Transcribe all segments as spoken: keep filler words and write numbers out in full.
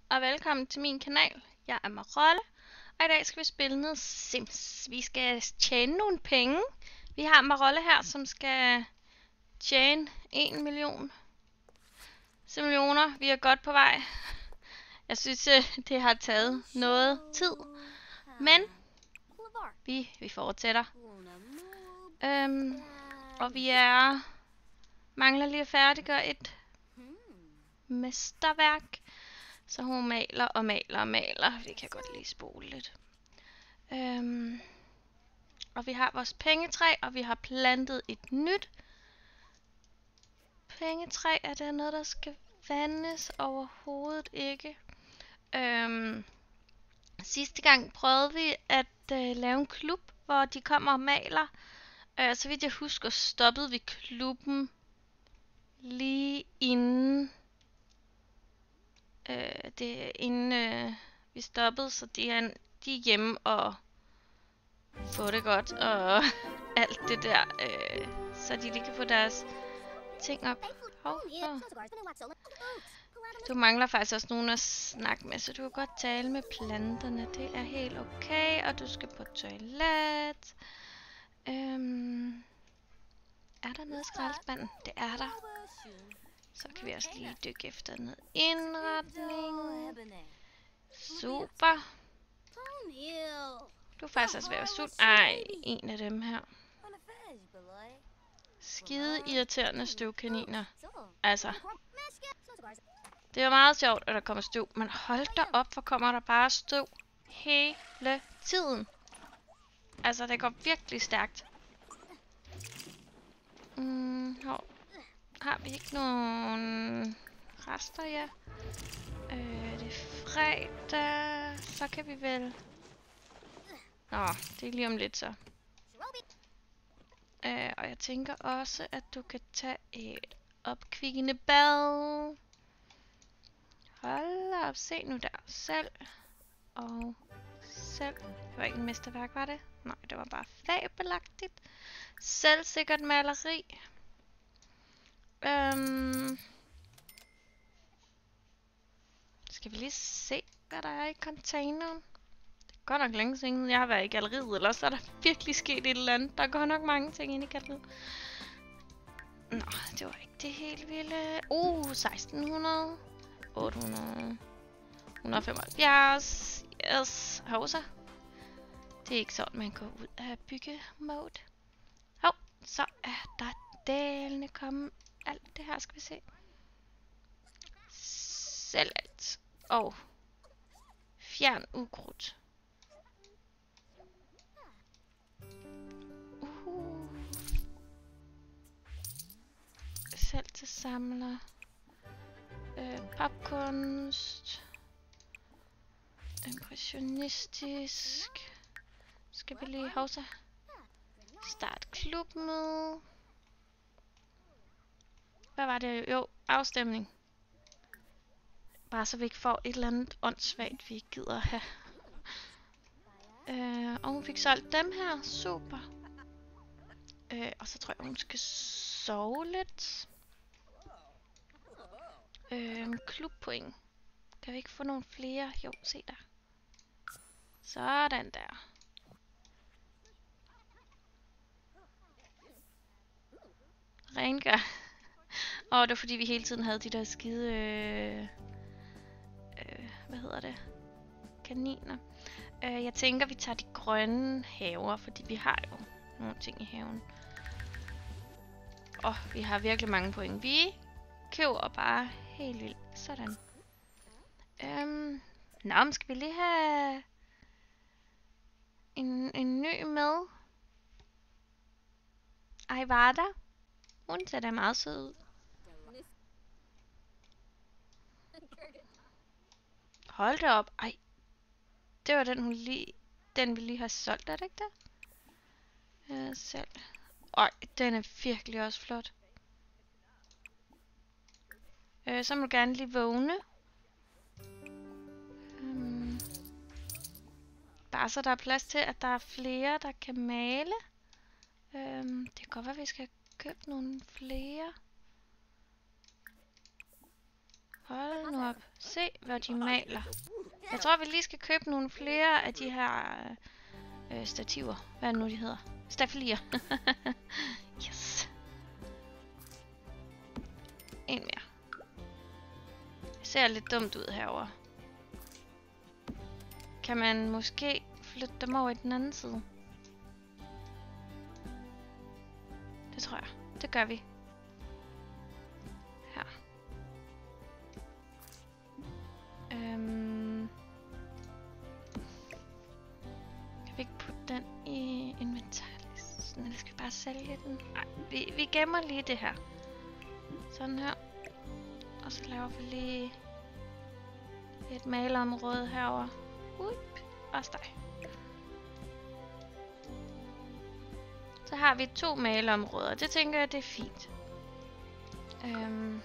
og velkommen til min kanal. Jeg er Marolle, og i dag skal vi spille noget Sims. Vi skal tjene nogle penge. Vi har Marolle her, som skal tjene en million millioner. Vi er godt på vej. Jeg synes, det har taget noget tid, men vi, vi fortsætter. Øhm, og vi er mangler lige at færdiggøre et mesterværk. Så hun maler og maler og maler. Vi kan godt lige spole lidt. Øhm, og vi har vores pengetræ, og vi har plantet et nyt pengetræ. Er det noget, der skal vandes? Overhovedet ikke. Øhm, sidste gang prøvede vi at øh, lave en klub, hvor de kommer og maler. Øh, så vidt jeg husker, stoppede vi klubben lige inden øh, det inden øh, vi stoppede, så de er, de er hjemme og få det godt og alt det der, øh, så de lige kan få deres ting op. Hov, hov. Du mangler faktisk også nogen at snakke med, så du kan godt tale med planterne. Det er helt okay, og du skal på toilet. Øhm, er der noget i skraldespanden? Det er der. Så kan vi også lige dykke efter noget indretning. Super. Du er faktisk også ved at være sult. Ej, en af dem her. Skide irriterende støvkaniner. Altså. Det er meget sjovt, at der kommer støv. Men hold da op, for kommer der bare støv hele tiden. Altså, det går virkelig stærkt. Mm, hov. Har vi ikke nogen rester, ja? Øh, det er fredag. Så kan vi vel... Nå, det er lige om lidt så. Øh, og jeg tænker også, at du kan tage et opkvikkende bad. Hold op, se nu der. Selv og selv. Det var ikke en mesterværk, var det? Nej, det var bare fabelagtigt. Selvsikkert maleri. Øhm. Skal vi lige se, hvad der er i containeren? Det er godt nok længe siden, jeg har været i galleriet, eller så er der virkelig sket et eller andet. Der er godt nok mange ting inde i galleriet. Nå, det var ikke det helt vilde. Uh, seksten hundrede. otte hundrede. et hundrede og femoghalvfjerds. Yes. Hovsa. Det er ikke sådan, man går ud af byggemode. Hov, så er der dalene kommet. Alt det her skal vi se. Selv alt. Og fjern ukrudt. Uh. Selv til samler. Øh, popkunst. Impressionistisk. Skal vi lige hovsa. Start klubmøde. Hvad var det? Jo, afstemning. Bare så vi ikke får et eller andet åndssvagt, vi ikke gider have. Øh, og hun fik solgt dem her. Super. Øh, og så tror jeg, hun skal sove lidt. Øh, klubpoint. Kan vi ikke få nogle flere? Jo, se der. Sådan der. Rengør. Og det var fordi, vi hele tiden havde de der skide... Øh, øh, hvad hedder det? Kaniner. Øh, jeg tænker, vi tager de grønne haver, fordi vi har jo nogle ting i haven. Og vi har virkelig mange point. Vi køber bare helt vildt. Sådan. Øhm, nå, men skal vi lige have en, en ny med? Ej, var der? Hun ser da meget sød ud. Hold da op. Ej. Det var den, hun lige... Den vi lige har solgt, er det ikke det? Øh, selv. Ej, den er virkelig også flot. Øh, så må du gerne lige vågne. Um, bare så der er plads til, at der er flere, der kan male. Um, det kan godt være, at vi skal købe nogle flere. Hold nu op. Se, hvad de maler. Jeg tror, vi lige skal købe nogle flere af de her øh, stativer. Hvad er det nu, de hedder? Stafelier. Yes. En mere. Det ser lidt dumt ud herover. Kan man måske flytte dem over i den anden side? Det tror jeg. Det gør vi. Her. Øhm. Kan vi ikke putte den i inventarlisten? Eller skal vi bare sælge den? Nej, vi, vi gemmer lige det her. Sådan her. Og så laver vi lige et malerområde herover. Up. Også dig. Så har vi to malerområder. Det tænker jeg, det er fint. Øhm.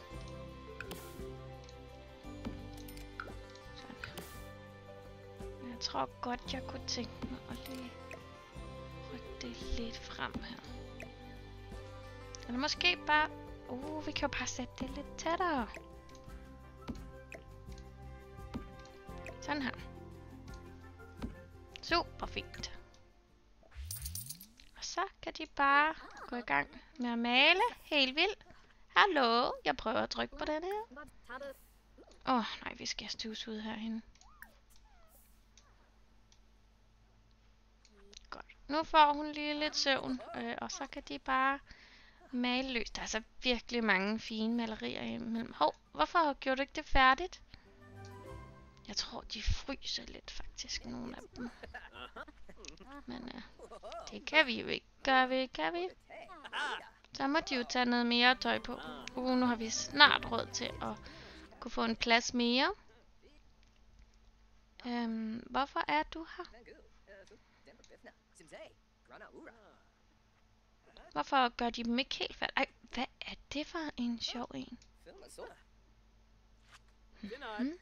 Sådan. Jeg tror godt, jeg kunne tænke mig at lige rykke det lidt frem her. Eller måske bare... Uh, vi kan jo bare sætte det lidt tættere. Sådan her. Super fint. Og så kan de bare gå i gang med at male. Helt vildt. Hallo, jeg prøver at trykke på den her. Åh, oh, nej, vi skal støvsuge herhen. Godt. Nu får hun lige lidt søvn, øh, og så kan de bare male løs. Der er så virkelig mange fine malerier imellem. Hov, hvorfor gjorde du ikke det færdigt? Jeg tror, de fryser lidt faktisk, nogle af dem. Men øh, det kan vi jo ikke gøre ved, kan vi? Så må de jo tage noget mere tøj på. Uh, nu har vi snart råd til at kunne få en plads mere. Øhm, hvorfor er du her? Hvorfor gør de dem ikke helt færdigt? Ej, hvad er det for en sjov en? Hmm.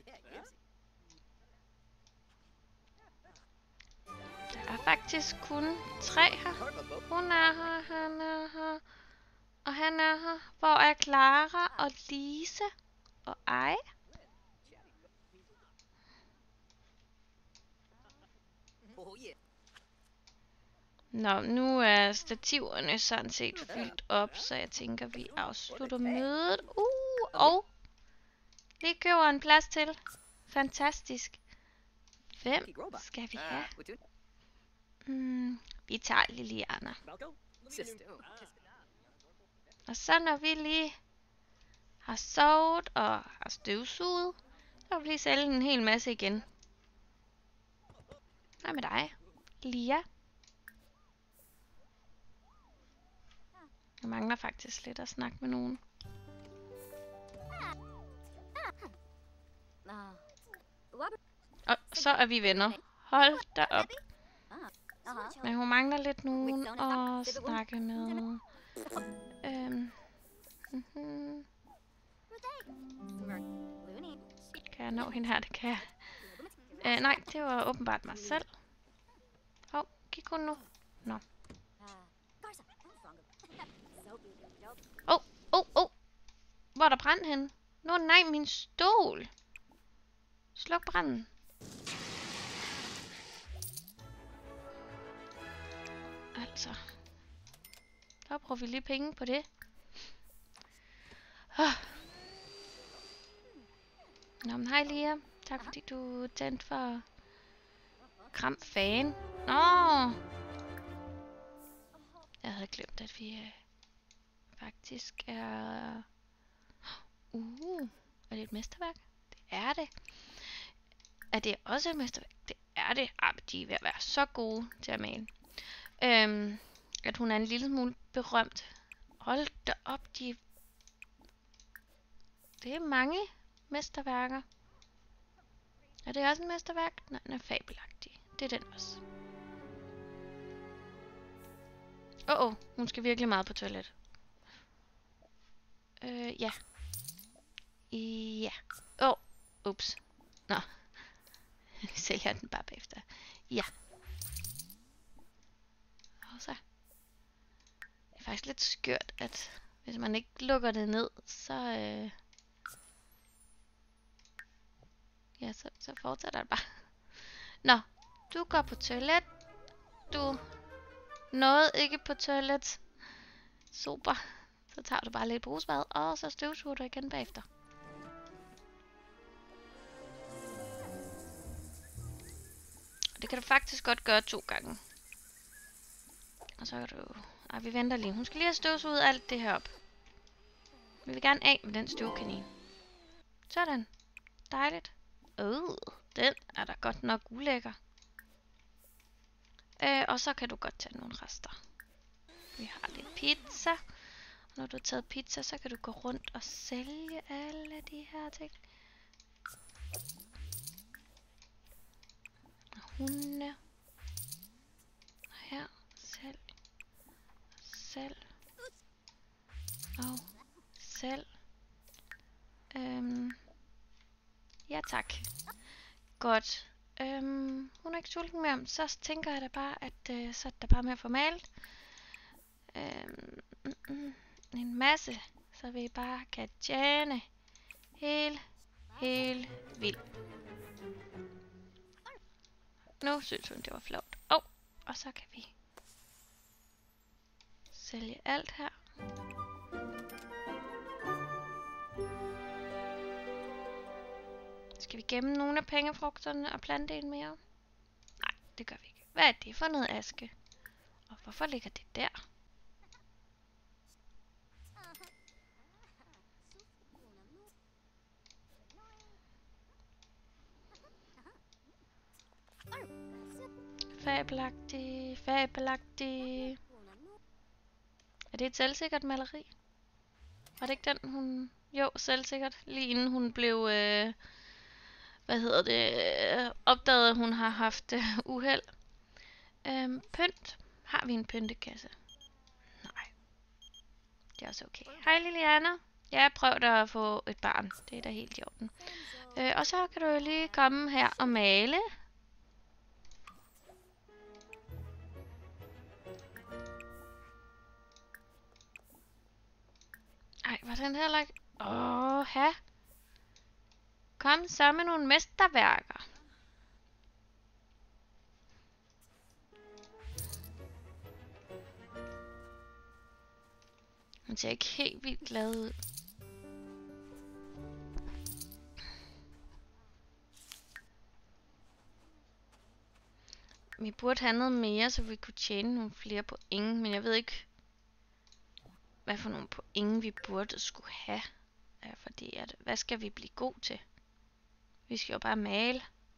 Der er faktisk kun tre her. Hun er her, han er her, og han er her. Hvor er Clara og Lise og Ej? Nå, nu er stativerne sådan set fyldt op, så jeg tænker, vi afslutter mødet. Uh, og vi køber en plads til. Fantastisk. Hvem skal vi have? Hmm, vi tager Liliana. Og så når vi lige har sovet og har støvsuget, så vil vi lige sælge en hel masse igen. Hvad med dig, Lia? Jeg mangler faktisk lidt at snakke med nogen. Og så er vi venner. Hold da op. Men hun mangler lidt nogen at snakke med. Øhm. Mm-hmm. Kan jeg nå hende her? Det kan jeg. Øh, nej, det var åbenbart mig selv. Hov, kig hun nu. Nå. Åh, åh, åh. Hvor er der brand henne? Nå nej, min stol. Sluk branden. Altså. Der bruger vi lige penge på det. Oh. Nå, men hej Lia. Tak fordi du tændte for Kram fan. Nå. Jeg havde glemt, at vi øh, faktisk er... Uh, er det et mesterværk? Det er det. Er det også et mesterværk? Det er det. Ah, de er ved at være så gode til at male. Øhm, at hun er en lille smule berømt. Hold da op, de... Det er mange mesterværker. Er det også en mesterværk? Nej, den er fabelagtig. Det er den også. Åh, oh, oh, hun skal virkelig meget på toilet. Øh, ja. Ja. Åh, oh, ups. Nå. Vi sælger den bare bagefter. Ja. Og så. Det er faktisk lidt skørt, at hvis man ikke lukker det ned, så... Øh, ja, så, så fortsætter det bare. Nå, du går på toilet. Du nåede ikke på toilet. Super. Så tager du bare lidt brusbad, og så støvsuger du igen bagefter. Det kan du faktisk godt gøre to gange. Og så kan du... Ej, vi venter lige. Hun skal lige have støvsuget alt det her op. Vi vil gerne af med den støvkanin. Sådan. Dejligt. Øh, den er da godt nok ulækker. Øh, og så kan du godt tage nogle rester. Vi har lidt pizza. Og når du har taget pizza, så kan du gå rundt og sælge alle de her ting. Og hunde. Og her. Sælg. Sælg. Og sælg. Øhm. Ja, tak. Godt. Øhm, hun er ikke sulten mere. Så tænker jeg da bare, at øh, så er der bare med at få malet. Øhm, mm, mm, en masse. Så vi bare kan tjene helt, helt vildt. Nu synes hun, det var flot. Åh, oh, og så kan vi sælge alt her. Skal vi gemme nogle af pengefrugterne og plante en mere? Nej, det gør vi ikke. Hvad er det for noget aske? Og hvorfor ligger det der? Fabelagtig, fabelagtig. Er det et selvsikkert maleri? Var det ikke den, hun... Jo, selvsikkert. Lige inden hun blev... Øh... Hvad hedder det? Opdaget, at hun har haft øh, uheld. Øhm, pynt. Har vi en pyntekasse? Nej. Det er også okay. Hej Liliana. Jeg prøvede at få et barn. Det er da helt i orden. Øh, og så kan du lige komme her og male. Ej, var den heller ikke... Åh, ha. Kom så med nogle mesterværker. Hun ser ikke helt vildt glad ud. Vi burde have noget mere, så vi kunne tjene nogle flere point, men jeg ved ikke, hvad for nogle point vi burde skulle have. Ja, fordi, at, hvad skal vi blive god til? Vi skal jo bare male.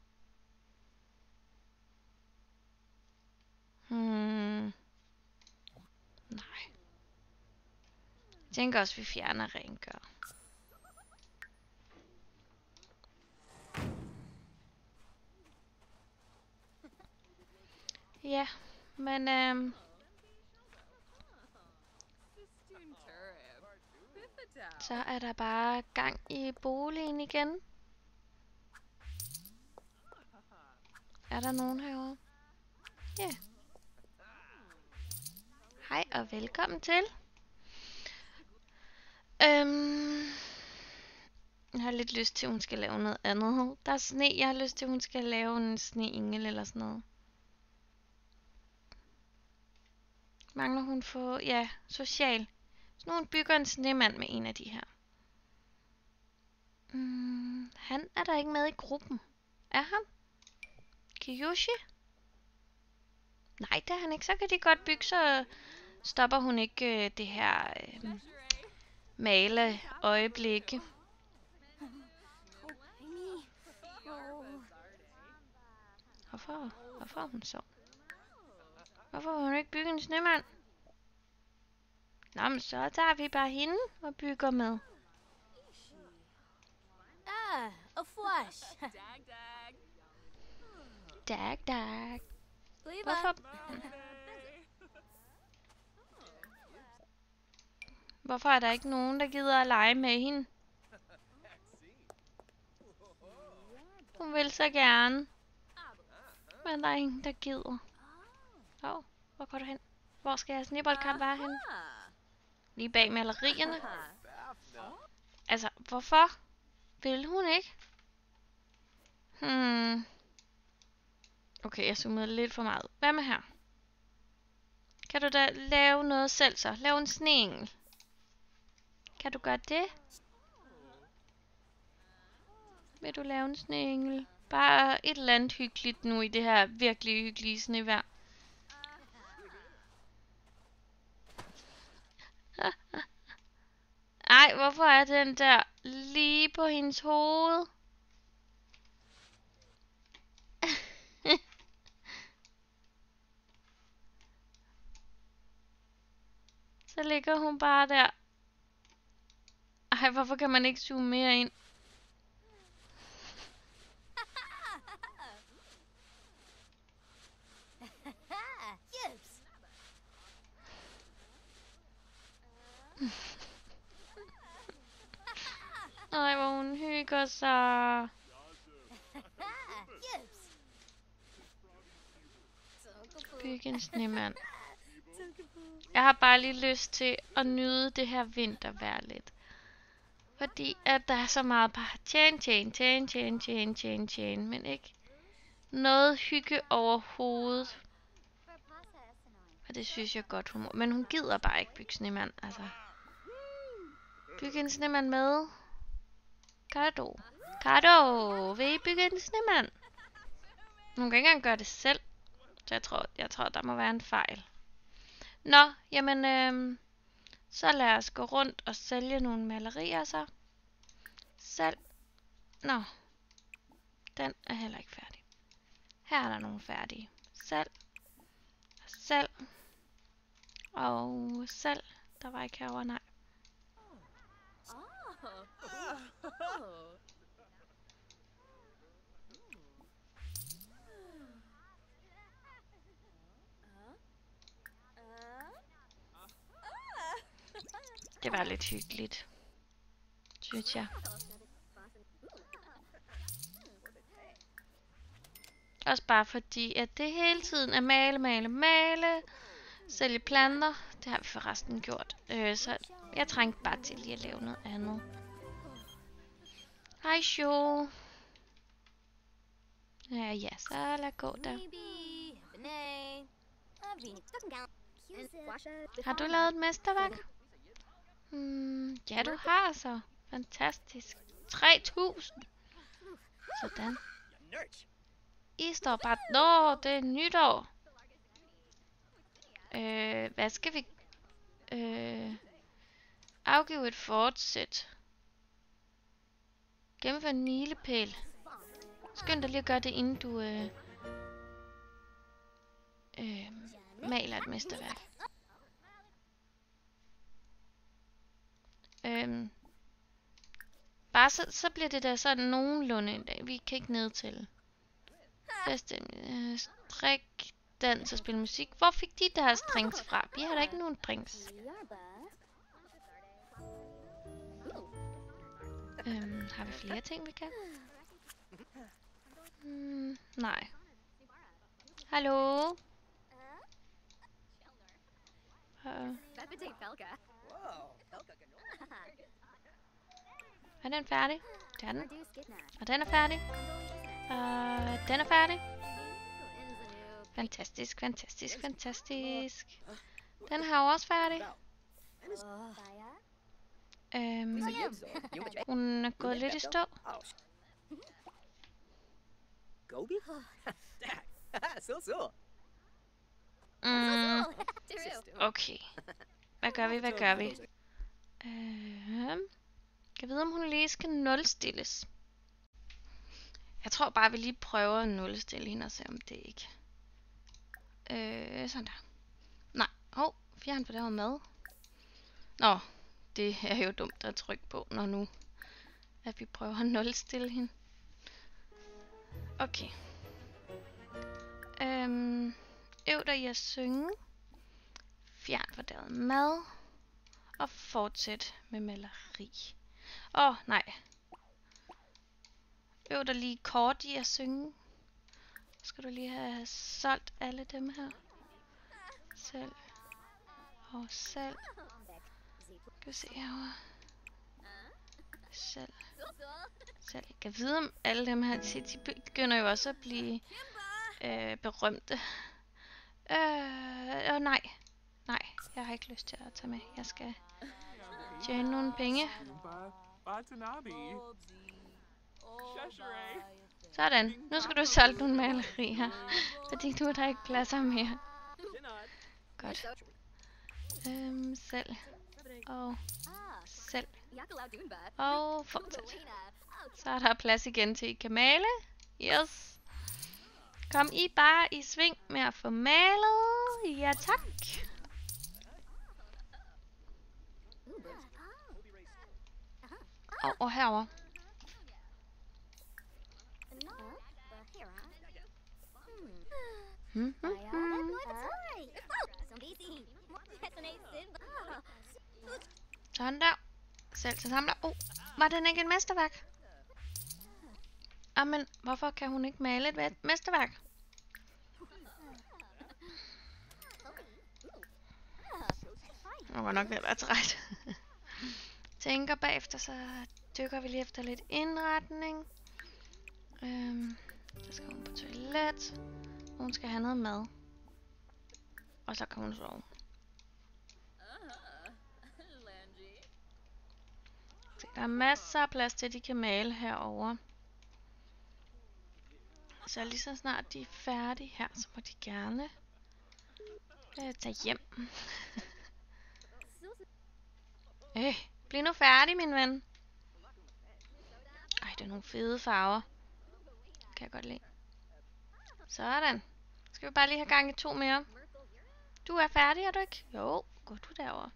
Hmm. Nej. Jeg tænker også, vi fjerner rengør. Ja, men øhm, så er der bare gang i boligen igen. Er der nogen herovre? Ja. Yeah. Hej og velkommen til. Øhm, jeg har lidt lyst til, at hun skal lave noget andet. Der er sne. Jeg har lyst til, at hun skal lave en sneengel eller sådan noget. Mangler hun få... Ja, social. Så nu hun bygger en snemand med en af de her. Mm, han er der ikke med i gruppen. Er han? Kiyoshi? Nej, det er han ikke. Så kan de godt bygge, så stopper hun ikke øh, det her øh, male øjeblikke. Hvorfor? Hvorfor er hun så? Hvorfor har hun ikke bygget en snemand? Nå, men så tager vi bare hende og bygger med. Ah, a flash. Dag, dag. Hvorfor? Hvorfor er der ikke nogen, der gider at lege med hende? Hun vil så gerne. Men der er ingen, der gider. Åh, oh, hvor går du hen? Hvor skal jeg snibboldkamp være hen? Lige bag malerierne. Altså, hvorfor vil hun ikke? Hmm. Okay, jeg zoomede lidt for meget. Hvad med her? Kan du da lave noget selv så? Lave en sneengel. Kan du gøre det? Vil du lave en sneengel? Bare et eller andet hyggeligt nu i det her virkelig hyggelige snevejr. Ej, hvorfor er den der lige på hendes hoved? Så ligger hun bare der. Ej, hvorfor kan man ikke zoome mere ind? Yips. Ej, hvor hun hygger sig. Yips. Bygge en snemand. Jeg har bare lige lyst til at nyde det her vintervejr lidt. Fordi at der er så meget bare tjene, tjene, tjene, tjene, tjene, tjene, tjene, men ikke noget hygge overhovedet. Og det synes jeg godt, hun må. Men hun gider bare ikke bygge snemand, altså. Bygge en snemand med. Kado. Kado, vil I bygge en snemand? Hun kan ikke engang gøre det selv. Så jeg tror, jeg tror der må være en fejl. Nå, jamen, øhm, så lad os gå rundt og sælge nogle malerier så. Salg. Nå, den er heller ikke færdig. Her er der nogle færdige. Salg. Salg. Og salg. Der var ikke herovre, nej. Det var lidt hyggeligt, synes jeg. Også bare fordi, at det hele tiden er male, male, male. Sælge planter. Det har vi forresten gjort. Øh, så jeg trængte bare til lige at lave noget andet. Hej, Sjo. Ja, ja, så lad gå der. Har du lavet et mesterværk? Hmm, ja, du har så. Fantastisk. tre tusind. Sådan. I står bare... Nå, det er nytår. Øh, hvad skal vi... Øh, afgive et fortsæt. Gennemfør en milepæl. Skynd dig lige at gøre det, inden du øh, øh, maler et mesterværk. Øh, bare så, så bliver det der sådan nogenlunde en dag. Vi kan ikke nedtælle. Bedste, øh, strik, dans og spille musik. Hvor fik de deres drinks fra? Vi har da ikke nogen drinks. Øhm, har vi flere ting, vi kan? Hmm, nej. Hallo? Uh. Er den færdig? Det er den. Og den er færdig. Uh, den er færdig. Fantastisk, fantastisk, fantastisk. Den her er også færdig. Øhm, hun er gået lidt i stå. Mm, okay. Hvad gør vi, hvad gør vi? Øhm, kan vide, om hun lige skal nulstilles. Jeg tror bare, vi lige prøver at nulstille hende og se, om det ikke... Øh, sådan der. Nej, hov, oh, fjern for der var mad. Nå, det er jo dumt at trykke på, når nu at vi prøver at nulstille hende. Okay. Øhm, øv dig i at synge. Fjern for der var mad. Og fortsæt med maleri. Åh, oh, nej. Øv dig lige kort i at synge. Skal du lige have solgt alle dem her? Selv. Og selv. Skal vi se herovre. Selv. Selv. Jeg kan vide om alle dem her, de, de begynder jo også at blive øh, berømte. Øh, åh nej. Nej, jeg har ikke lyst til at tage med. Jeg skal tjene nogle penge. Sådan. Nu skal du solge nogle malerier. Fordi nu er der ikke pladser mere. Godt. Øhm, selv. Og selv. Og fortsæt. Så er der plads igen til I kan male. Yes. Kom I bare i sving med at få malet. Ja tak. Og, og herover. Hmm, hmm, hmm. Sådan der. Selv til samler. Oh, var den ikke et mesterværk? Jamen, hvorfor kan hun ikke male et mesterværk? Jeg var nok ved at være træt. Tænker bagefter, så dykker vi lige efter lidt indretning. Øhm, så skal hun på toilet. Hun skal have noget mad. Og så kan hun sove. Så der er masser af plads til, at de kan male herover. Så lige så snart de er færdige her, så må de gerne øh, tage hjem. øh, bliv nu færdig, min ven. Ej, det er nogle fede farver. Kan jeg godt lide. Sådan. Skal vi bare lige have gang i to mere. Du er færdig, er du ikke? Jo, gå du derover.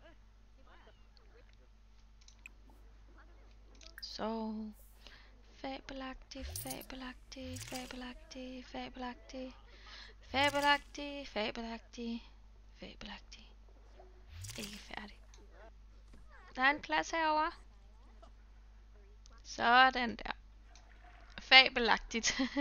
Så. Fabelagtig, fabelagtig, fabelagtig, fabelagtig. Fabelagtig, fabelagtig, fabelagtig. Ikke færdig. Der er en plads herovre. Sådan der. Fabelagtigt.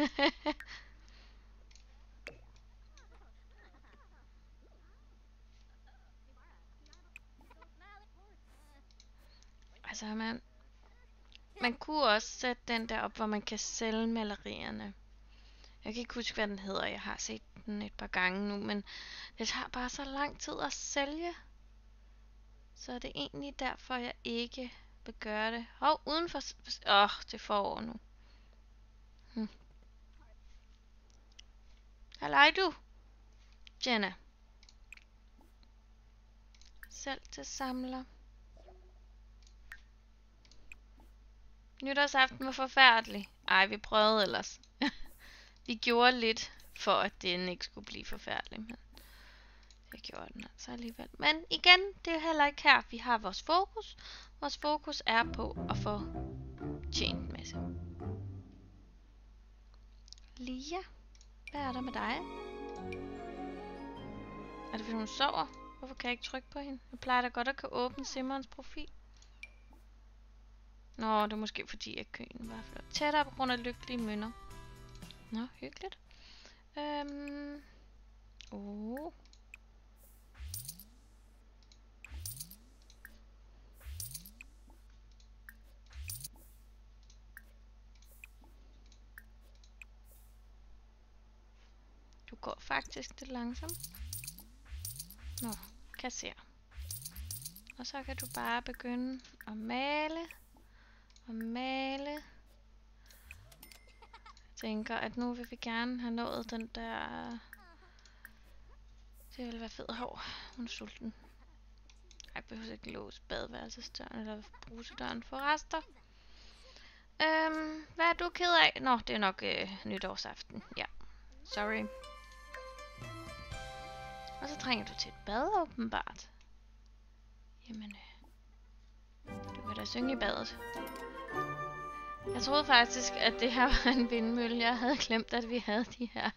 Altså, man, man kunne også sætte den der op, hvor man kan sælge malerierne. Jeg kan ikke huske, hvad den hedder. Jeg har set den et par gange nu, men det tager bare så lang tid at sælge. Så er det egentlig derfor, jeg ikke vil gøre det. Hov, udenfor... Åh, oh, det får over nu. Hm. Halløj du, Jenna. Selv til samler. Nytårsaften var forfærdelig. Ej, vi prøvede ellers. Vi gjorde lidt, for at den ikke skulle blive forfærdelig, men det gjorde den altså alligevel. Men igen, det er heller ikke her, vi har vores fokus. Vores fokus er på at få tjent en masse. Lia, hvad er der med dig? Er det fordi hun sover? Hvorfor kan jeg ikke trykke på hende? Jeg plejer da godt at kunne åbne Simmerens profil. Nå, det er måske fordi, at køen var flot. Tættere på grund af lykkelige mønner. Nå, hyggeligt. Øhm. Oh. Du går faktisk lidt langsomt. Nå, kasser. Og så kan du bare begynde at male. Og male. Jeg tænker, at nu vil vi gerne have nået den der... Det ville være fedt hår. Hun er sulten. Jeg behøver ikke låse badeværelsesdøren eller brusedøren for rester. Øhm, hvad er du ked af? Nå, det er nok øh, nytårsaften. Ja, sorry. Og så trænger du til et bad, åbenbart. Jamen, øh, du kan da synge i badet. Jeg troede faktisk, at det her var en vindmølle. Jeg havde glemt, at vi havde de her.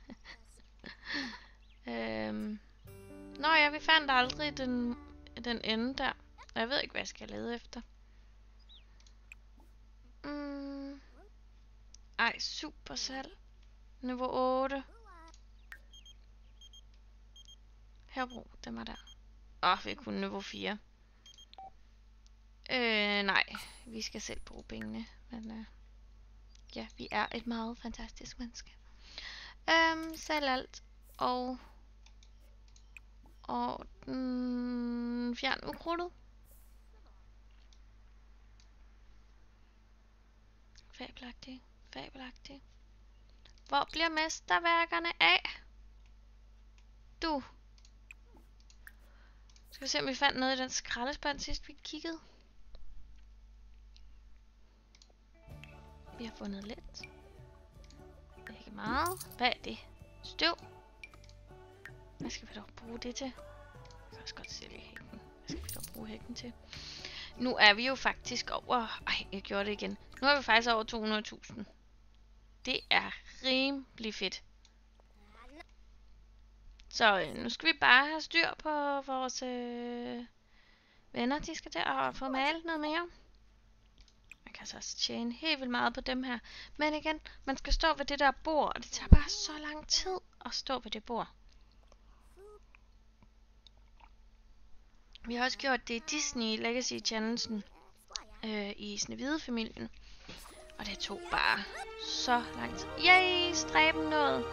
øhm. Nå ja, vi fandt aldrig den, den ende der. Jeg ved ikke, hvad jeg skal lede efter. Mm. Ej, super salg. Niveau otte. Herbro, den var der. Åh, oh, vi er kun niveau fire. Øh, nej. Vi skal selv bruge pengene. Men øh, ja, vi er et meget fantastisk menneske. Øhm, sælg alt. Og... Og... Mm, fjern ukrudtet. Fabelagtigt. Fabelagtigt. Hvor bliver mesterværkerne af? Du. Skal vi se, om vi fandt noget i den skraldespand sidst vi kiggede. Vi har fundet lidt. Ikke meget. Hvad er det? Støv. Hvad skal vi dog bruge det til? Jeg kan også godt sælge hækken. Hvad skal vi dog bruge hækken til? Nu er vi jo faktisk over... Ej, jeg gjorde det igen. Nu er vi faktisk over to hundrede tusind. Det er rimelig fedt. Så øh, nu skal vi bare have styr på vores øh, venner. De skal der og få malet noget mere. Man kan så også tjene helt vildt meget på dem her. Men igen, man skal stå ved det der bord, og det tager bare så lang tid at stå ved det bord. Vi har også gjort det i Disney Legacy Challengen øh, i Snehvide-familien. Og det tog bare så lang tid. Yay! Stræben nået!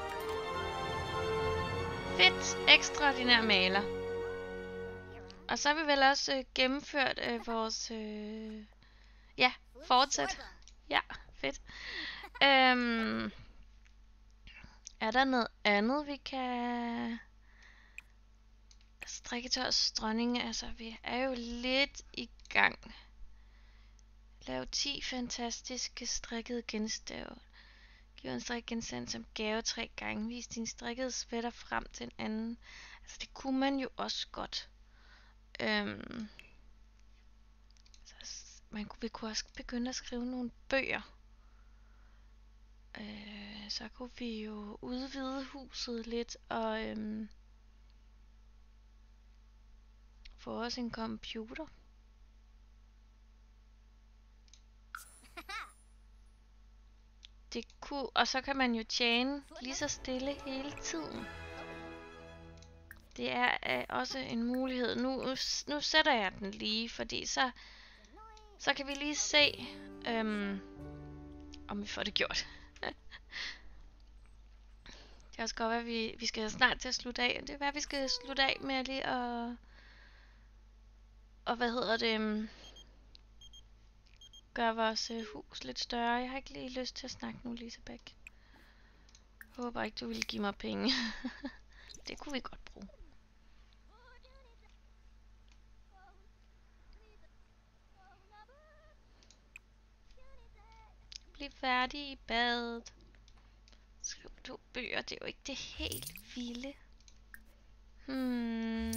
Fedt! Ekstraordinær maler. Og så har vi vel også øh, gennemført øh, vores... Øh, ja, fortsæt. Ja, fedt. Øhm, er der noget andet, vi kan... Strikketøjs dronning, altså vi er jo lidt i gang. Lav ti fantastiske strikkede genstave. Giv en strik genstand som gave tre gange. Vis din strikkede sweater frem til en anden. Altså det kunne man jo også godt. Øhm, så man kunne, vi kunne også begynde at skrive nogle bøger. Øh, så kunne vi jo udvide huset lidt og øhm, få os en computer. Det kunne, og så kan man jo tjene lige så stille hele tiden. Det er øh, også en mulighed. Nu, nu sætter jeg den lige, fordi så, så kan vi lige se, øhm, om vi får det gjort. Det kan også godt være, at vi, vi skal snart til at slutte af. Det er være, at vi skal slutte af med lige at... Og hvad hedder det... Gøre vores øh, hus lidt større. Jeg har ikke lige lyst til at snakke nu, Lisebæk. Jeg håber ikke, du vil give mig penge. Det kunne vi godt bruge. Bliv færdig i badet. Skriv to bøger. Det er jo ikke det helt vilde. Hmm.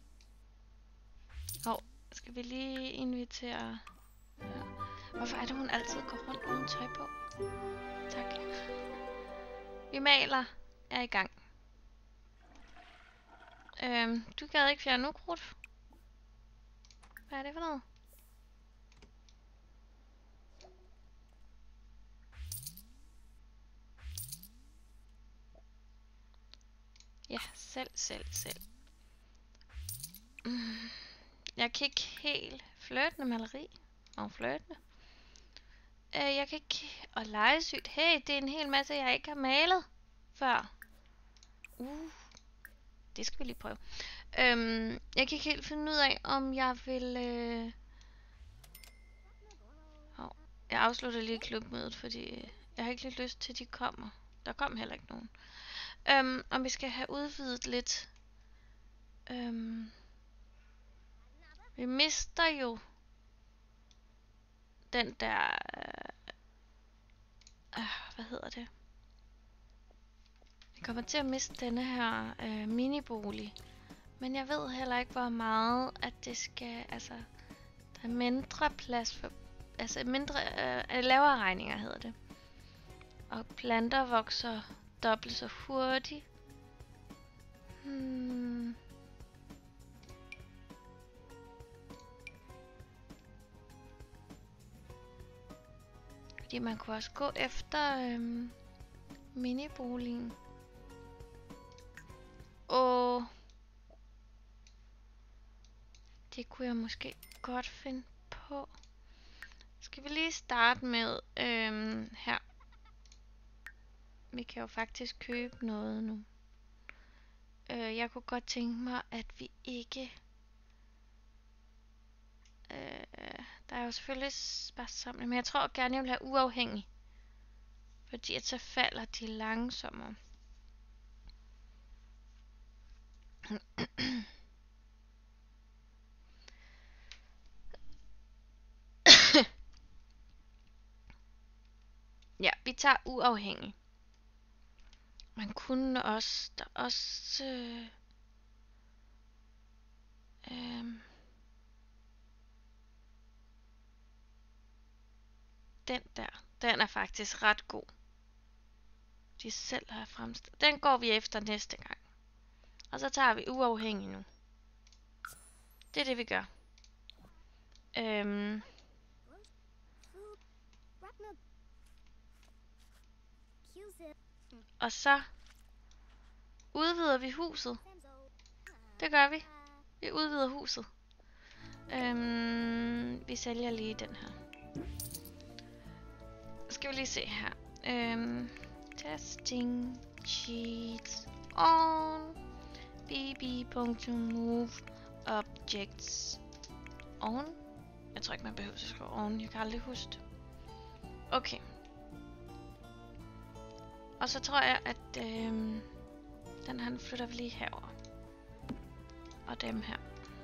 Hov, skal vi lige invitere... Ja. Hvorfor er det, hun altid går rundt uden tøj på? Tak. Vi maler. Er i gang. Øhm, du gad ikke fjerne ukrudt. Hvad er det for noget? Ja, selv, selv, selv. Mm. Jeg kan ikke helt... Flirtende maleri. Og flirtende. Øh, jeg kan ikke... Og legesygt. Hey, det er en hel masse, jeg ikke har malet før. Uh. Det skal vi lige prøve. Øhm, jeg kan ikke helt finde ud af, om jeg vil... Øh... Oh, jeg afslutter lige klubmødet, fordi jeg har ikke lige lyst til, at de kommer. Der kom heller ikke nogen. Øhm, om vi skal have udvidet lidt. Øhm... Vi mister jo den der... Øh, hvad hedder det? Vi kommer til at miste denne her øh, minibolig. Men jeg ved heller ikke, hvor meget, at det skal... Altså, der er mindre plads for... Altså, mindre... Øh, lavere regninger hedder det. Og planter vokser dobbelt så hurtigt. Hmm... Fordi man kunne også gå efter øhm, miniboligen. Og det kunne jeg måske godt finde på. på. Skal vi lige starte med øhm, her. Vi kan jo faktisk købe noget nu. Øh, jeg kunne godt tænke mig, at vi ikke... Øh, der er jo selvfølgelig sparsomligt, men jeg tror gerne, jeg vil have uafhængig. Fordi at så falder de langsommere. Ja, vi tager uafhængig. Man kunne også... Der er også... Øh, øh, den der. Den er faktisk ret god. De selv har fremstillet. Den går vi efter næste gang. Og så tager vi uafhængig nu. Det er det, vi gør. Øhm. Og så udvider vi huset. Det gør vi. Vi udvider huset. Øhm, vi sælger lige den her. Skal vi lige se her. Øhm, testing sheets on bb.move objects on. Jeg tror ikke man behøver at skrive on. Jeg kan aldrig huske det. Okay. Og så tror jeg at øhm, den her flytter vi lige herover. Og dem her.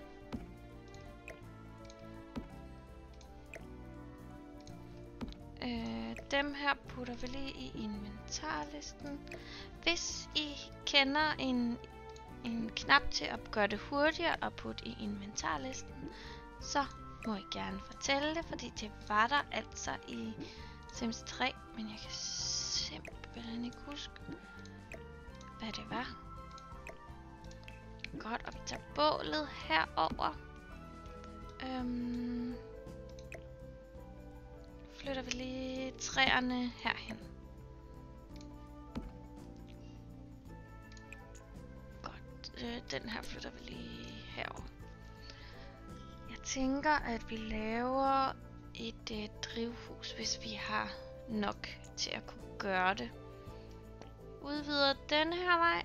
Øh, dem her putter vi lige i inventarlisten. Hvis I kender en, en knap til at gøre det hurtigere at putte i inventarlisten, så må I gerne fortælle det, fordi det var der altså i Sims tre, men jeg kan simpelthen ikke huske, hvad det var. Godt, og vi tager bålet herover. Øhm, flytter vi lige træerne herhen. Godt, øh, den her flytter vi lige herover. Jeg tænker, at vi laver et øh, drivhus, hvis vi har nok til at kunne gøre det. Udvider den her vej.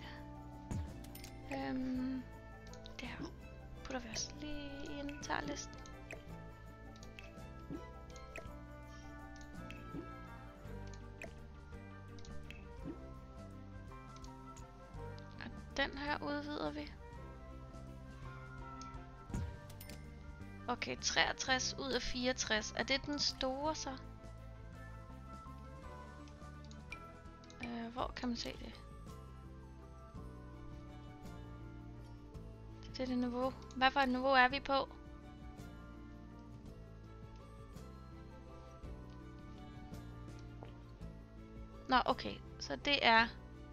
Øhm, der putter vi også lige i inventarlisten. Og den her udvider vi. Okay, treogtres ud af fireogtres. Er det den store så? Øh, hvor kan man se det? Det er det niveau. Hvad for et niveau er vi på? Nå, okay. Så det er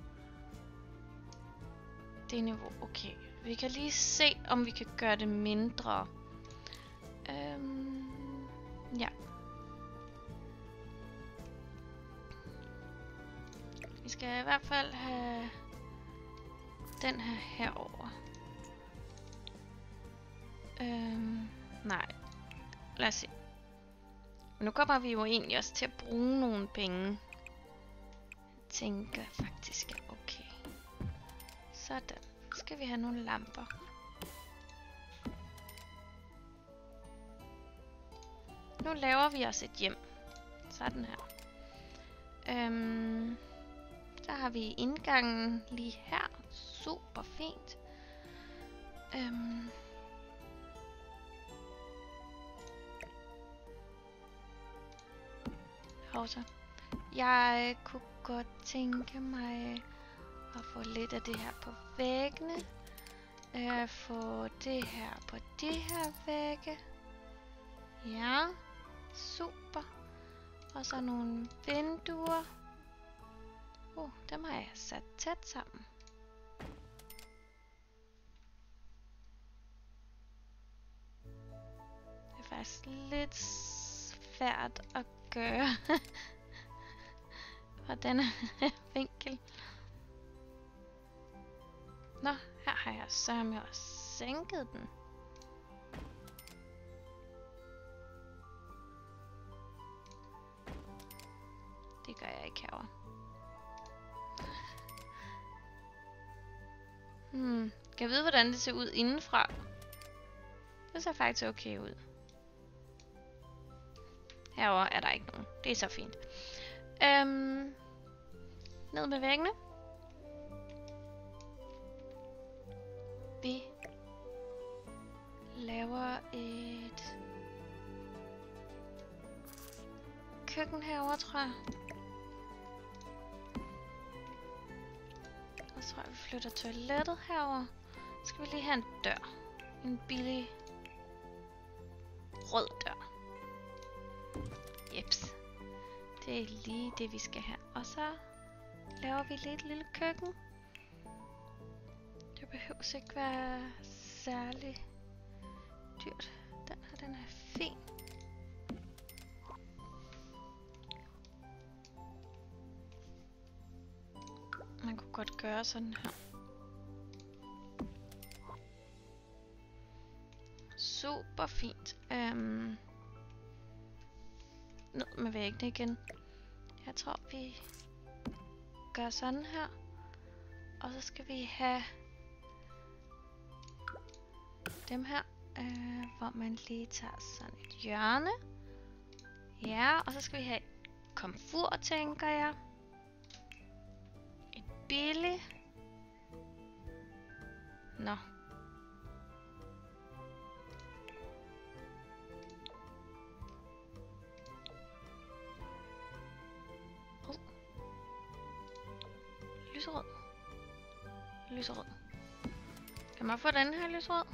det niveau. Okay. Vi kan lige se, om vi kan gøre det mindre. Øhm, ja. Vi skal i hvert fald have den her herover. Øhm, nej. Lad os se. Nu kommer vi jo egentlig også til at bruge nogle penge. Jeg tænker faktisk er okay. Sådan. Så skal vi have nogle lamper. Nu laver vi os et hjem. Sådan her. Øhm, så har vi indgangen lige her. Super fint. Øhm, Hovsa. Jeg kunne godt tænke mig at få lidt af det her på væggene. Øh, få det her på de her vægge. Ja, super. Og så nogle vinduer. Uh, dem har jeg sat tæt sammen. Det er faktisk lidt svært at gøre fra denne vinkel. Nå, her har jeg så med også sænket den. Det gør jeg ikke herovre. Hmm. Kan jeg vide, hvordan det ser ud indenfra? Det ser faktisk okay ud. Herovre er der ikke nogen. Det er så fint. Øhm, ned med væggene. Vi laver et køkken herovre, tror jeg. Og så tror jeg, vi flytter toilettet herover. Så skal vi lige have en dør. En billig rød dør. Jeps. Det er lige det, vi skal have. Og så laver vi lige et lille køkken. Det behøver ikke være særlig dyrt. Den her, den er fin. Man kunne godt gøre sådan her. Super fint. Um, ned med væggene igen. Jeg tror, vi gør sådan her. Og så skal vi have dem her, øh, hvor man lige tager sådan et hjørne. Ja, og så skal vi have komfur, tænker jeg. Et billigt. Nå. Oh. Lyserød. Lyserød. Kan man få den her lyserød?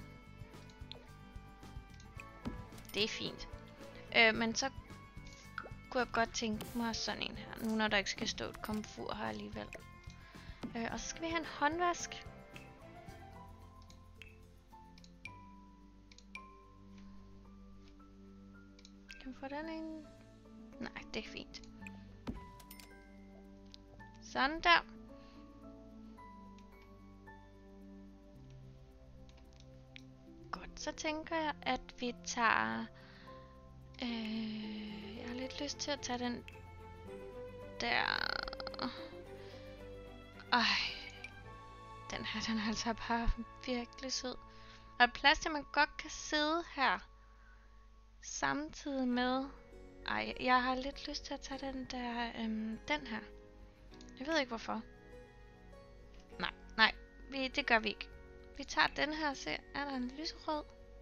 Det er fint. Øh, men så kunne jeg godt tænke mig sådan en her. Nu når der ikke skal stå et komfur her alligevel. Øh, og så skal vi have en håndvask. Kan vi få den en? Nej, det er fint. Sådan der. Godt, så tænker jeg, at vi tager... Øh, jeg har lidt lyst til at tage den der... Ej, den her, den er altså bare virkelig sød. Og er plads til, at man godt kan sidde her. Samtidig med... Ej, jeg har lidt lyst til at tage den der... Øhm, den her. Jeg ved ikke hvorfor. Nej, nej, vi, det gør vi ikke. Vi tager den her, se, er der en lyserød?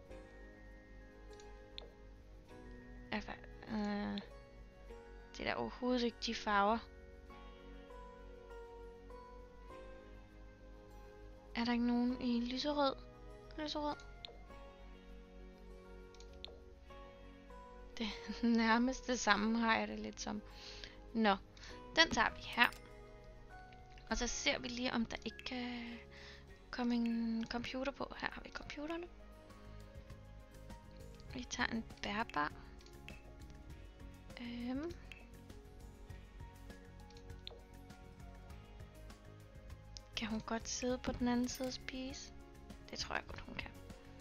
Altså, øh, det er da overhovedet ikke de farver. Er der ikke nogen i lyserød? Lyserød? Det er nærmest det samme, har jeg det lidt som. Nå, den tager vi her. Og så ser vi lige, om der ikke kan komme en computer på. Her har vi computerne. Vi tager en bærbar. Øhm. Kan hun godt sidde på den anden side og spise? Det tror jeg godt, hun kan.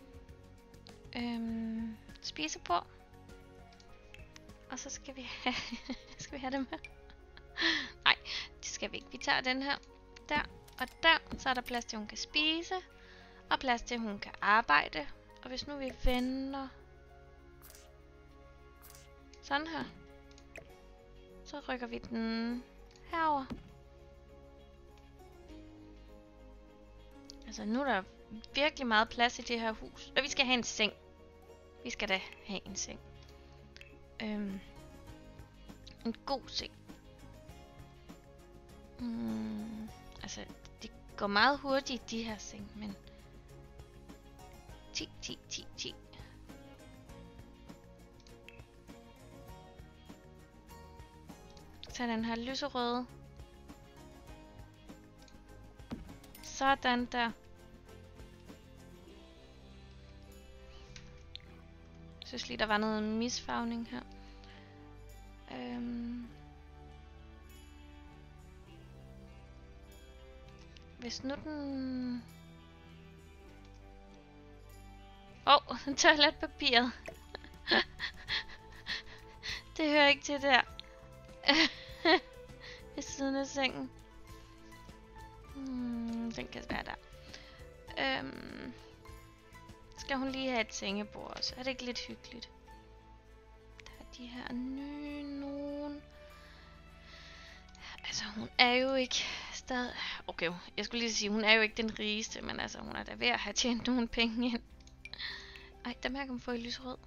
Øhm, spisebord. Og så skal vi have, skal vi have dem her. Nej, det skal vi ikke. Vi tager den her. Der og der. Så er der plads til, at hun kan spise. Og plads til, at hun kan arbejde. Og hvis nu vi vender sådan her, så rykker vi den herover. Altså nu er der virkelig meget plads i det her hus. Og vi skal have en seng. Vi skal da have en seng. Øhm, en god seng. Mm, altså, det går meget hurtigt, de her seng, men... ti, ti, ti, ti. Så den her lyserøde. Sådan der. Jeg synes lige, der var noget misfarvning her. Øhm. Hvis nu den... Åh, oh, toiletpapiret. Det hører ikke til der. ved siden af sengen. Hmm, den kan være der. Øhm, skal hun lige have et sengebord også? Er det ikke lidt hyggeligt? Der er de her nye nogen. Altså, hun er jo ikke stadig... Okay, jeg skulle lige sige, hun er jo ikke den rigeste, men altså, hun er da ved at have tjent nogle penge ind. Ej, dem her kan man få i lysrød.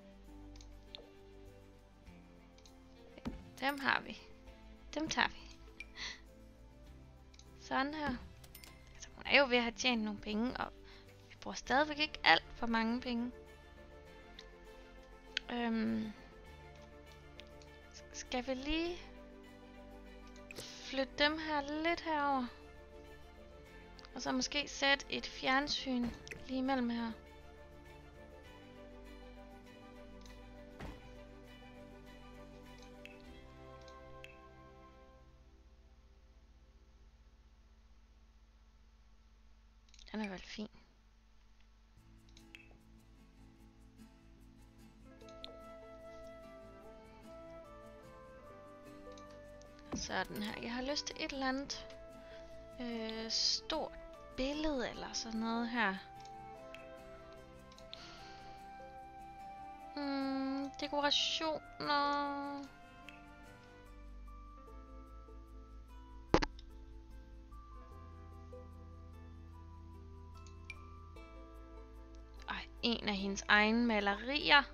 Dem har vi. Dem tager vi. Sådan her. Altså, hun er jo ved at have tjent nogle penge, og vi bruger stadigvæk ikke alt for mange penge. Øhm, skal vi lige flytte dem her lidt herover, og så måske sætte et fjernsyn lige imellem her. Den er vel fin. Sådan her. Jeg har lyst til et eller andet øh, stort billede eller sådan noget her. Mm, dekorationer. Ej, en af hendes egne malerier.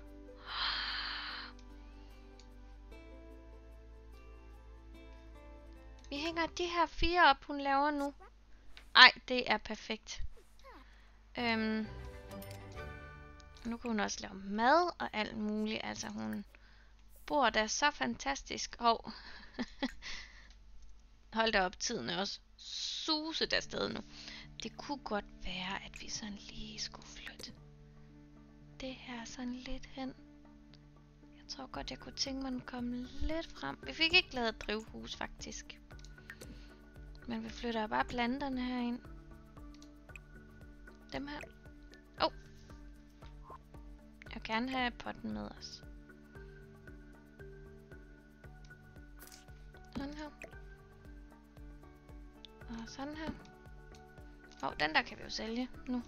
Vi hænger de her fire op, hun laver nu. Ej, det er perfekt. Øhm. Nu kan hun også lave mad og alt muligt. Altså, hun bor der så fantastisk. Hov. Hold da op, tiden er også suset afsted nu. Det kunne godt være, at vi sådan lige skulle flytte det her sådan lidt hen. Jeg tror godt, jeg kunne tænke mig, at den kom lidt frem. Vi fik ikke lavet et drivhus, faktisk. Men vi flytter bare planterne herind. Dem her. Åh! Oh. Jeg vil gerne have potten med os. Sådan her. Og sådan her. Åh, oh, den der kan vi jo sælge nu.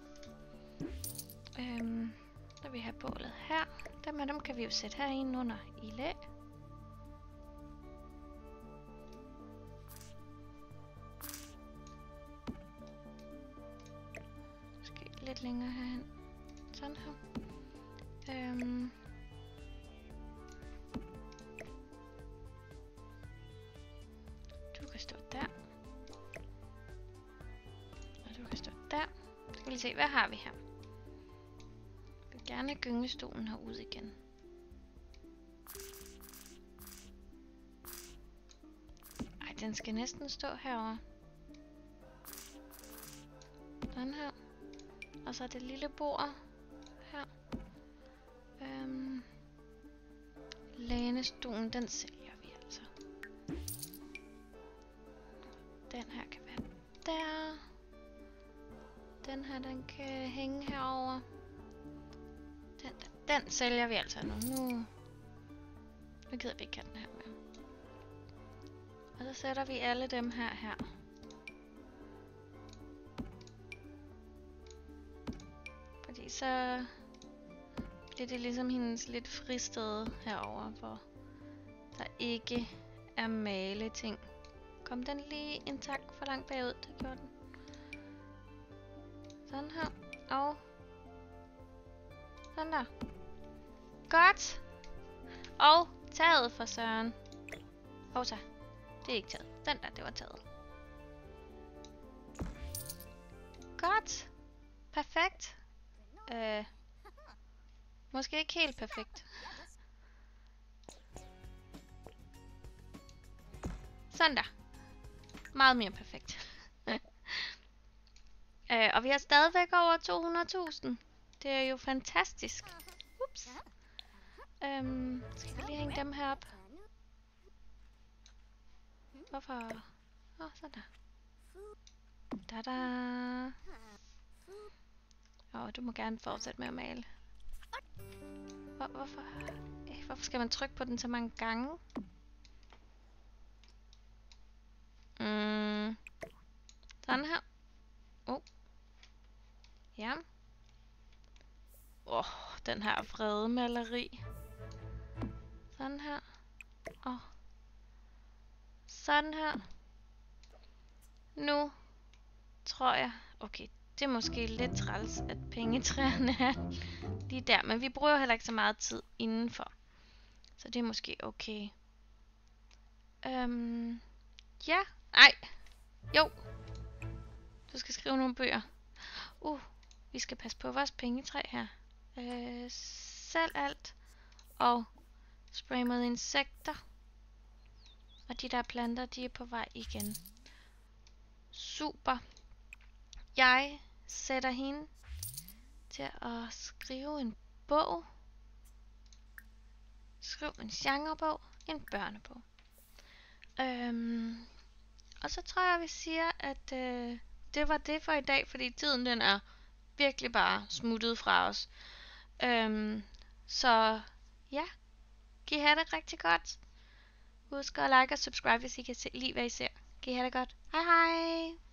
Øhm, så vi har bålet her. Dem her, dem kan vi jo sætte herinde under i læ. Lidt længere herhen. Sådan her. Øhm. Du kan stå der. Og du kan stå der. Skal vi lige se, hvad har vi her? Jeg vil gerne have gyngestolen herude igen. Ej, den skal næsten stå herovre. Sådan her. Og så det lille bord her. Øhm, lænestolen, den sælger vi altså. Den her kan være der. Den her, den kan hænge herover. Den, der, den sælger vi altså nu. Nu, nu gider vi ikke have den her med. Og så sætter vi alle dem her her. Fordi så bliver det ligesom hendes lidt fristed herover, hvor der ikke er male ting. Kom den lige intakt for langt bagud, det gjorde den. Sådan her. Og sådan der. Godt. Og taget for søren. Og så. Det er ikke taget. Den der, det var taget. Godt. Perfekt. Øh, måske ikke helt perfekt. Sådan der. Meget mere perfekt. øh, og vi har stadigvæk over to hundrede tusind. Det er jo fantastisk. Ups. Øhm, skal vi lige hænge dem her op? Hvorfor? Åh, oh, sådan der. Da-da. Åh, oh, du må gerne fortsætte med at male. Hvor, hvorfor? Eh, hvorfor skal man trykke på den så mange gange? den her vrede maleri. Sådan her. Og sådan her. Nu tror jeg... Okay, det er måske lidt træls, at pengetræerne er lige der. Men vi bruger heller ikke så meget tid indenfor. Så det er måske okay. Øhm, ja, nej. Jo. Du skal skrive nogle bøger. Uh, vi skal passe på vores pengetræ her. Øh, salg alt. Og spray mod insekter. Og de der planter, de er på vej igen. Super. Jeg sætter hende til at skrive en bog. Skriv en genrebog. En børnebog. Øhm, og så tror jeg, vi siger, at øh, det var det for i dag, fordi tiden den er virkelig bare smuttet fra os. Øhm, så ja, kan I have det rigtig godt. Husk at like og subscribe, hvis I kan se, lide hvad I ser. Kan I have det godt. Hej hej!